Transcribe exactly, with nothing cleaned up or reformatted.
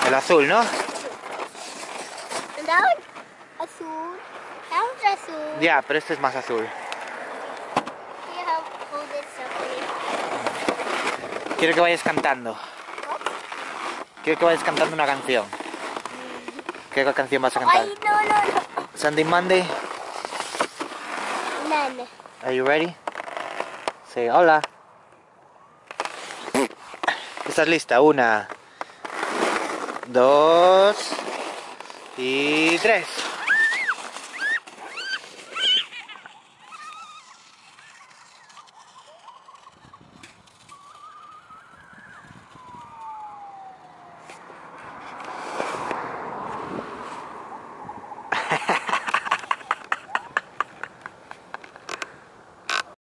El azul, ¿no? That one's azul. That one's azul. Ya, pero este es más azul. You have hold this up. Quiero que vayas cantando. Quiero que vayas cantando una canción. ¿Qué canción vas a cantar? Ay, no, no, no. Sunday Monday. None. Are you ready? Say hola. ¿Estás lista? Una, dos y tres.